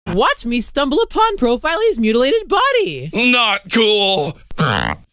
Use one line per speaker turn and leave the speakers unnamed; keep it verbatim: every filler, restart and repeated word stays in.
Watch me stumble upon Profile's mutilated body.
Not cool.